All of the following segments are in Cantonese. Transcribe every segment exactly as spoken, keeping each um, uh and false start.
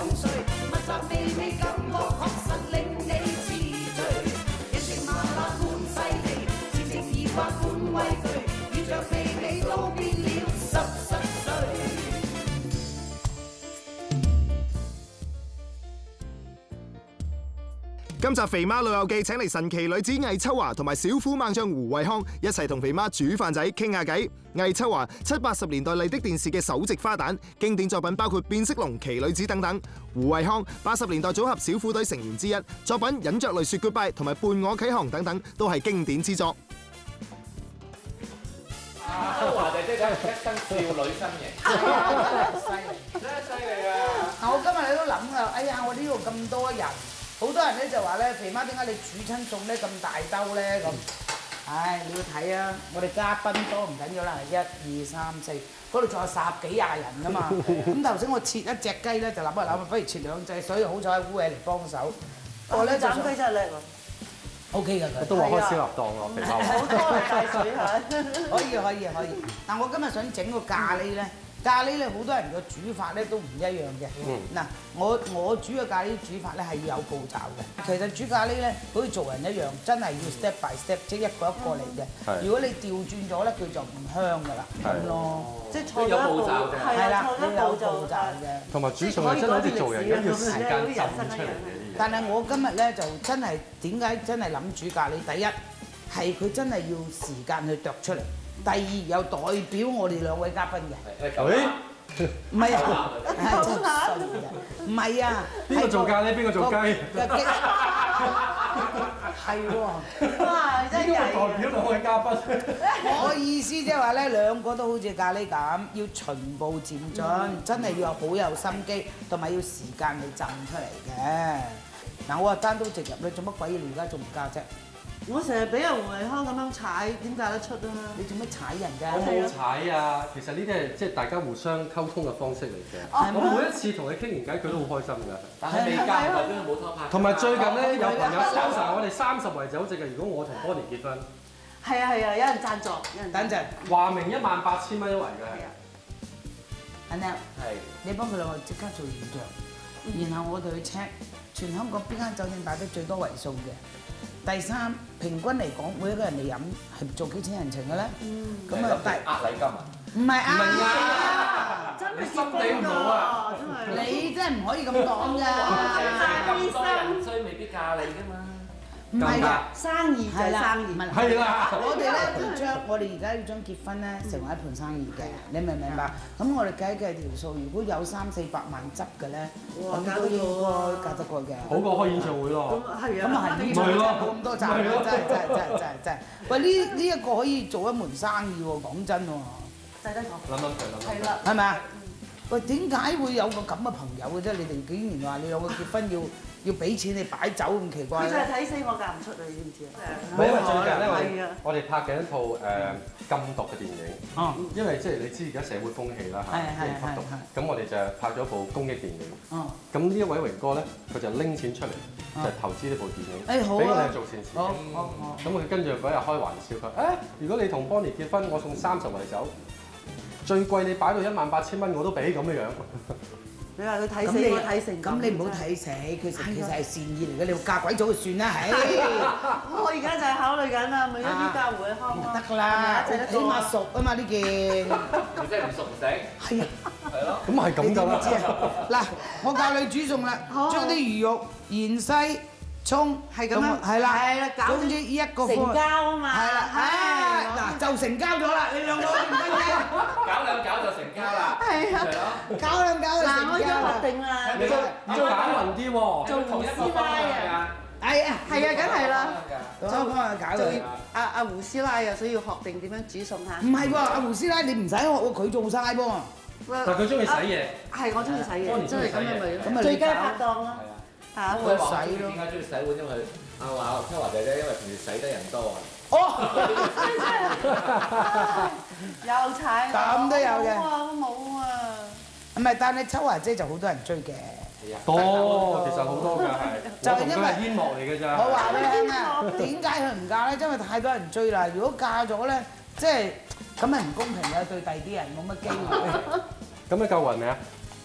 碎，密集味味感覺確實令你痴醉。一隻麻辣滿細地，前程疑惑滿畏懼，遇着味味都變了十十歲。 今集《肥媽老友記》請嚟神奇女子魏秋華同埋小虎猛將胡慧康一齊同肥媽煮飯仔傾下偈。魏秋華七八十年代麗的電視嘅首席花旦，經典作品包括《變色龍》《奇女子》等等。胡慧康八十年代組合小虎隊成員之一，作品《忍着淚說 Goodbye》同埋《伴我啟航》等等都係經典之作。 秋華姐姐真係一身少女身形， 犀利， 真係犀利啊！ 嗱，我今日你都諗啊，哎呀，我呢度咁多人。好多人咧就話咧，肥媽點解你煮親餸咧咁大兜咧咁？唉，你要睇啊！我哋嘉賓多唔緊要啦，一二三四，嗰度仲有十幾廿人噶嘛。咁頭先我切一隻雞咧，就諗一諗，不如切兩隻，所以好彩烏嘢嚟幫手。我咧斬雞真係叻喎 ，O K 㗎佢。 都話開小立檔咯，肥媽。 好多大水嚇。 可以可以可以。但我今日想整個咖喱咧。咖喱咧好多人嘅煮法咧都唔一樣嘅。嗱、嗯，我我煮嘅咖喱煮法咧係要有步驟嘅。其實煮咖喱咧好似做人一樣，真係要 step by step，即係一個一個嚟嘅。 嗯、 如果你調轉咗咧，佢就唔香㗎啦。咁咯， 即係錯咗一步，係啦，錯咗一步就嘅。 同埋煮餸係真係好似做人咁，要時間浸出嚟嘅。 但係我今日咧就真係點解真係諗煮咖喱？第一係佢真係要時間去剁出嚟。第二有代表我哋兩位嘉賓嘅， 誒， 唔係啊，唔係啊， 邊個做咖喱邊個做雞？ 係喎， 哇！真係代表兩位嘉賓。 我意思即係話咧，兩個都好似咖喱咁，要循步漸進，真係要好有心機，同埋要時間去浸出嚟嘅。嗱，我話單刀直入，你做乜鬼嘢？你而家仲唔教啫？ 我成日俾人胡慧康咁樣踩，點教得出啊？ 你做乜踩人㗎？ 我冇踩啊，其實呢啲係即係大家互相溝通嘅方式嚟嘅。我每一次同佢傾完偈，佢都好開心㗎。 但係未教代表佢冇拖拍。 同埋最近咧有朋友 sponsor 我哋三十圍酒席嘅，如果我同 Bonnie 結婚， 係啊係啊，有人贊助，有人。 等陣， 話明一萬八千蚊一圍嘅。 阿 Nell， 係， 你幫佢兩個即刻做現象，然後我哋去 check 全香港邊間酒店擺得最多圍數嘅。第三，平均嚟講，每一個人嚟飲係做幾錢人情嘅咧？咁啊，但係呃禮金啊？ 唔係呃， 真係心地唔好啊！ 真係。 你真係唔可以咁講㗎。 咁多人追未必嫁你㗎嘛？ 唔係㗎， 生意就係生意。 係啦， 我哋咧要將我哋而家要將結婚咧成為一盤生意嘅，你明唔明白？咁我哋計計條數，如果有三四百萬執嘅咧，咁都應該夾得過嘅。 好過開演唱會咯。 咁係啊。 咁啊係，演唱會咁多賺，真係真係真係真係真係。喂，呢呢一個可以做一門生意喎，講真喎。 抵得講。 諗諗佢諗。 係啦。 係咪啊？喂，點解會有個咁嘅朋友嘅啫？你哋竟然話你兩個結婚要要俾錢你擺酒咁奇怪？ 佢就係睇死我嫁唔出啊！你知唔知啊？ 因為最近咧，我哋係啊我哋拍緊一套誒禁毒嘅電影。 哦。 因為即係你知而家社會風氣啦嚇， 係係吸毒係係。 咁我哋就拍咗部公益電影。 哦。 咁呢一位榮哥咧，佢就拎錢出嚟，就投資呢部電影， 誒好啊俾我哋做善事。 好好好。 咁佢跟住嗰日開玩笑，佢誒如果你同 Bonnie 結婚，我送三十圍酒。最貴你擺到一萬八千蚊我都俾咁嘅樣。 你話佢睇死我睇成咁你唔好睇死，其實其實係善意嚟嘅，你嫁鬼咗就算啦，唉。 我而家就係考慮緊啦，咪一於嫁胡慧康咯。 得啦，起碼熟啊嘛呢件。 即係唔熟唔食。 係啊。 係咯。 咁係咁㗎啦。 嗱，我教你煮餸啦，將啲魚肉、芫茜、葱係咁樣， 係啦， 係啦，搞總之一個成交啊嘛。 係啦，唉，嗱就成交咗啦，你兩個唔得嘅。 搞兩搞就成交啦。 係啊。 搞兩搞就嗱， 成我已經交啦。 確定啦， 你要揀勻啲喎。 做胡師奶啊。 係啊， 係啊，梗係啦。 做幫我搞做佢。 阿阿胡師奶啊，所以要學定點樣煮餸嚇。 唔係喎，阿胡師奶你唔使學喎，佢做晒喎。 但係佢中意洗嘢。 係，我中意洗嘢，真係咁樣咪咁咪最佳拍檔咯。嚇， 佢話點解中意洗碗？因為阿話秋華姐姐因為平時洗得人多啊。 哦。 有踩。 咁都有嘅。 冇啊，冇啊。 唔係，但係秋華姐就好多人追嘅。 多，其實好多㗎係。 就係因為煙幕嚟嘅咋。 我話俾你聽啊，點解佢唔嫁咧？因為太多人追啦。如果嫁咗咧，即係咁係唔公平嘅，對第啲人冇乜機會。 咁你夠暈未啊？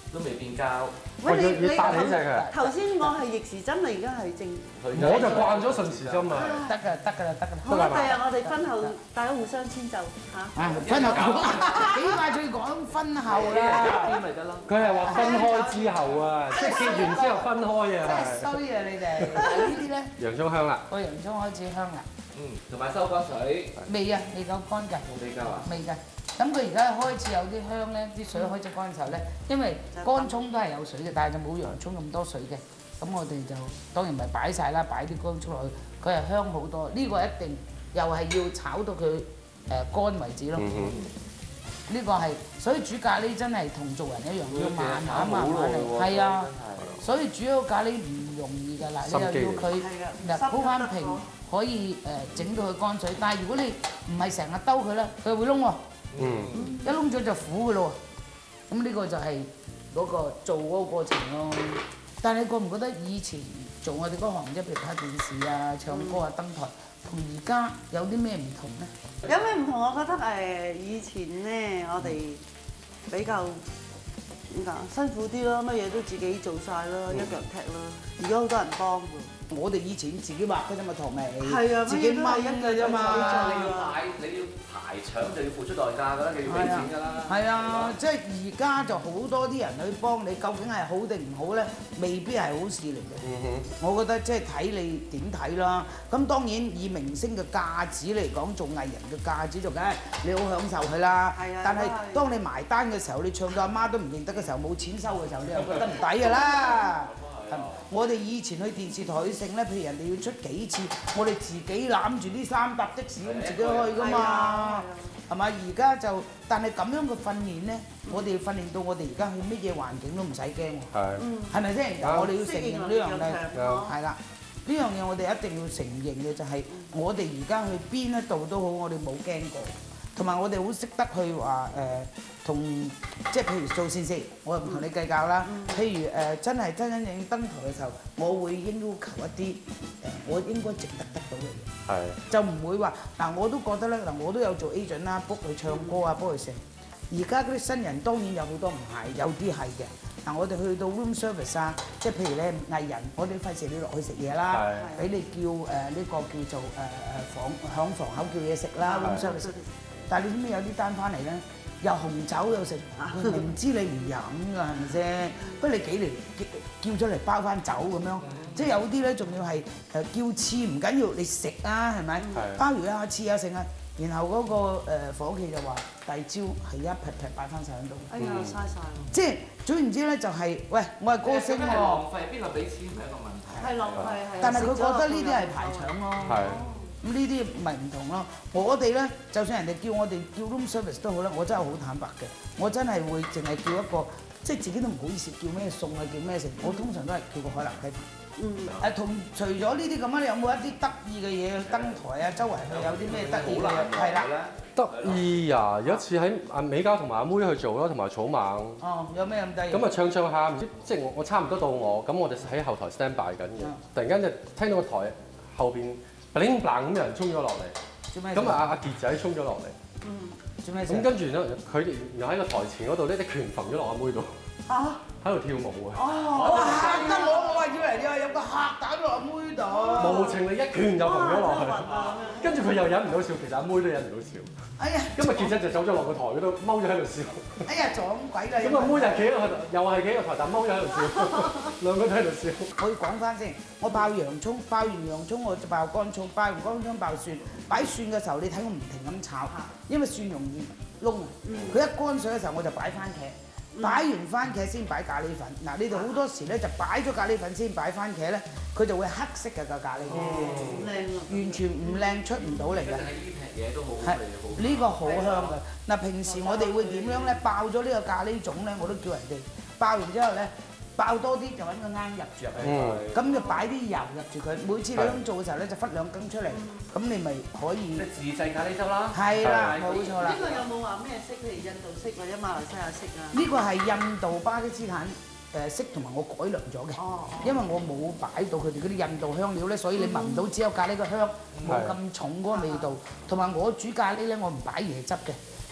都未變膠。 喂，你你要搭起隻嘅。 頭先我係逆時針，你而家係正。 我就慣咗順時針啊。 得㗎，得㗎啦，得㗎啦。 好啦，第日我哋婚後大家互相遷就嚇。 啊，婚後幾快脆講婚後啦， 啲咪得咯。 佢係話分開之後啊，即係結完之後分開真係啊。 衰啊你哋！呢啲咧， 洋葱香啦， 個洋葱開始香啦， 嗯，同埋收乾水， 未啊，未夠乾㗎， 冇比較啊。 未㗎。咁佢而家開始有啲香咧，啲水開始乾嘅時候咧，因為乾葱都係有水嘅，但係就冇洋葱咁多水嘅。咁我哋就當然唔係擺晒啦，擺啲乾葱落去，佢係香好多。呢個一定又係要炒到佢誒乾為止咯。呢個係，所以煮咖喱真係同做人一樣，要慢慢慢慢嚟。係啊，所以煮一個咖喱唔容易㗎嗱，你又要佢嗱鋪翻平，可以誒整到佢乾水。但係如果你唔係成日兜佢咧，佢會燶喎。 嗯， 一燶咗就苦㗎咯喎。咁呢個就係嗰個做嗰個過程咯。但係你覺唔覺得以前做我哋嗰行，即係譬如睇電視啊、唱歌啊、登台，同而家有啲咩唔同咧？ 有咩唔同？我覺得誒以前咧，我哋比較點講辛苦啲咯，乜嘢都自己做晒咯，一腳踢咯。而家好多人幫㗎。 我哋以前自己畫嘅啫嘛，糖味， 係啊， 自己掹嘅啫嘛。 你要買，你要排搶就要付出代價㗎啦，你要俾錢㗎啦。 係啊，即係而家就好多啲人去幫你，究竟係好定唔好咧？未必係好事嚟嘅。 嗯我覺得即係睇你點睇啦。咁當然以明星嘅價值嚟講，做藝人嘅價值就梗係你好享受佢啦。 係啊但係都係當你埋單嘅時候，你唱到阿媽都唔認得嘅時候，冇錢收嘅時候，你又覺得唔抵㗎啦。我哋以前去電視台去剩咧，譬如人哋要出幾次，我哋自己攬住啲衫搭的士咁自己去㗎嘛，係咪？而家就，但係咁樣嘅訓練咧，我哋訓練到我哋而家去乜嘢環境都唔使驚喎， 係。 係咪先？我哋要承認呢樣嘢， 有係啦，呢樣嘢我哋一定要承認嘅就係，我哋而家去邊一度都好，我哋冇驚過。同埋我哋好識得去話誒，同、呃、即係譬如做善事，我又唔同你計較啦。嗯、譬如誒、呃，真係真真正正登台嘅時候，我會應要求一啲誒、呃，我應該值得得到嘅嘢。係是。就唔會話嗱，我都覺得咧嗱，我都有做 agent 啦，book 佢唱歌啊，book 佢成。而家嗰啲新人當然有好多唔係，有啲係嘅。嗱，我哋去到 room service 啊，即係譬如你係藝人，我哋費事你落去食嘢啦，俾你叫誒呢、呃這個叫做誒誒、呃、房響房口叫嘢食啦 room service。但係你知唔知有啲單翻嚟咧，又紅酒又食，明知你唔飲㗎係咪先？不如你幾嚟叫咗嚟包翻酒咁樣，即係有啲咧仲要係誒叫翅唔緊要，你食啊係咪？鮑魚啊、翅啊剩啊，然後嗰個誒夥計就話第二朝係一劈劈擺翻晒喺度。 哎呀，嘥晒喎！ 即係總言之咧，就係喂，我係歌星喎。 浪費邊個俾錢唔係一個問題。 係浪費係。 但係佢覺得呢啲係排場咯。係。咁呢啲咪唔同咯。我哋咧，就算人哋叫我哋叫 room service 都好啦，我真係好坦白嘅。我真係會淨係叫一個，即係自己都唔好意思叫咩餸啊，叫咩食。我通常都係叫個海南雞飯。嗯。誒同除咗呢啲咁啊，你有冇一啲得意嘅嘢去登台啊？周圍去有啲咩得意嘅嘢？係啦。 得意啊！有一次喺阿美嘉同埋阿妹去做啦，同埋草蜢。 哦，有咩咁得意？ 咁啊唱唱下，唔知即係我我差唔多到我，咁我哋喺後台 stand by 緊嘅，突然間就聽到個台後邊 bling bling 咁有人衝咗落嚟。做咩？咁啊阿阿傑仔衝咗落嚟。嗯。做咩？咁跟住咧，佢哋然後喺個台前嗰度咧，啲拳揈咗落阿妹度。啊！喺度跳舞啊！ 哦，我嚇得我，我話以為有有個客打落阿妹度。 無情地一拳就揈咗落去，跟住佢又忍唔到笑，其實阿妹都忍唔到笑。哎呀！咁啊傑仔就走咗落個台嗰度，踎咗喺度笑。哎呀，撞鬼啦！咁阿妹就企喺個台，又係企喺個台，但踎咗喺度笑，兩個都喺度笑。我要講翻先，我爆洋葱，爆完洋葱我就爆乾葱，爆完乾葱爆蒜。擺蒜嘅時候，你睇我唔停咁炒，因為蒜容易燶啊。佢一乾水嘅時候，我就擺番茄。擺完番茄先擺咖喱粉，嗱你哋好多時咧就擺咗咖喱粉先擺番茄咧，佢就會黑色嘅個咖喱嘅，完全唔靚出唔到嚟嘅。呢劈嘢都好好味，好呢個好香嘅。嗱平時我哋會點樣咧？爆咗呢個咖喱種咧，我都叫人哋爆完之後咧，爆多啲就揾個罌入住入去，咁就擺啲油入住佢。每次你咁做嘅時候咧，就忽兩羹出嚟，咁你咪可以。自製咖喱汁啦。係啦，冇錯啦。 呢個有冇話咩式？譬如印度式或者馬來西亞式啊？ 呢個係印度巴基斯坦誒式，同埋我改良咗嘅。哦。因為我冇擺到佢哋嗰啲印度香料咧，所以你聞唔到只有咖喱個香，冇咁重嗰個味道。同埋我煮咖喱咧，我唔擺椰汁嘅。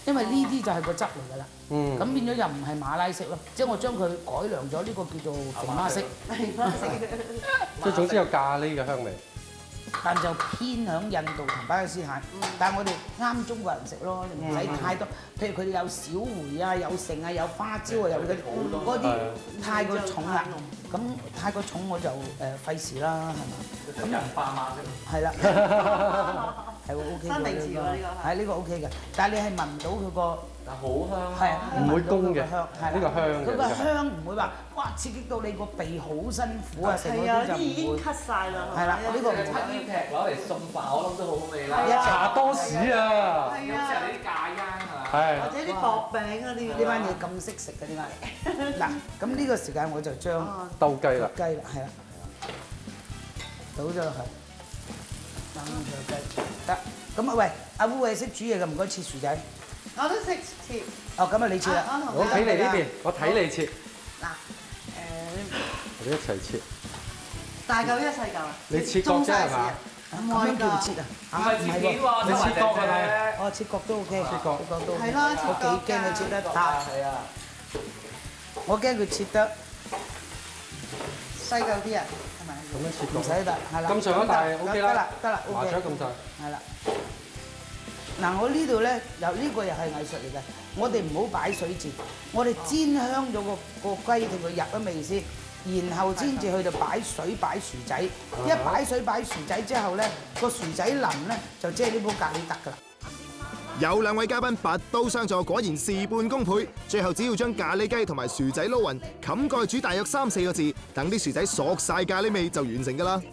因為呢啲就係個汁嚟㗎啦。嗯。咁變咗又唔係馬拉式咯，即係我將佢改良咗，呢個叫做肥媽式。 肥媽式。 即係總之有咖喱嘅香味。 但就偏響印度同巴基斯坦，但係我哋啱中國人食咯，你唔使太多。譬如佢哋有小茴啊，有剩啊，有花椒啊，有嗰啲嗰啲太過重啦。咁太過重我就誒費事啦，係嘛？咁人爸媽啫。係啦。係喎 ，OK 嘅呢個。係呢個 OK 嘅，但係你係聞到佢個。 但好香。 係啊， 唔會攻嘅。 呢個香嘅。 佢個香唔會話哇刺激到你個鼻好辛苦啊，成嗰啲就唔會。 已經咳曬啦。 係啦，呢個唔七呢劈攞嚟送飯，我諗都好好味啦。 茶多士啊！ 係啊，你啲架罌啊。 係。 或者啲薄餅啊啲。 呢班嘢咁識食嘅點解？嗱，咁呢個時間我就將鬥雞啦。 雞啦，係啦，倒咗落去，咁就雞得。咁啊喂，阿烏偉識煮嘢嘅，唔該切薯仔。 我都識切。 哦，咁啊你切啦。 我睇你呢邊，我睇你切。 嗱，誒， 我哋一齊切。 大嚿一細嚿啊？ 你切角啫係嘛？ 咁樣叫切啊？ 唔係自己喎， 你切角係咪？ 哦，切角都 OK，切角切角都 OK。 係啦， 我幾驚佢切得塌。 係啊。 我驚佢切得細嚿啲啊，係咪？ 咁樣切角。 唔使得，係啦。 咁上一大 OK 啦。 得啦，得啦 OK。 麻雀咁大。 係啦。嗱，我呢度咧，又呢個又係藝術嚟嘅。我哋唔好擺水節，我哋煎香咗個個雞同佢入咗味先，然後先至去到擺水擺薯仔。一擺水擺薯仔之後咧，個薯仔腍咧，就即係呢煲咖喱得㗎啦。 有兩位嘉賓拔刀相助，果然事半功倍。最後只要將咖喱雞同埋薯仔撈勻，冚蓋煮大約三四個字，等啲薯仔索晒咖喱味就完成㗎啦。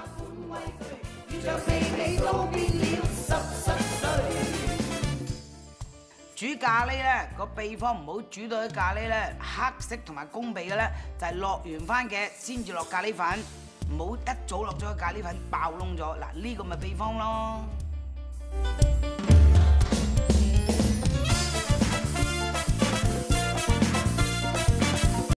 煮咖喱咧個秘方唔好煮到啲咖喱咧黑色同埋攻鼻嘅咧，就係落完番茄先至落咖喱粉，唔好一早落咗個咖喱粉爆燶咗。嗱呢個咪秘方咯。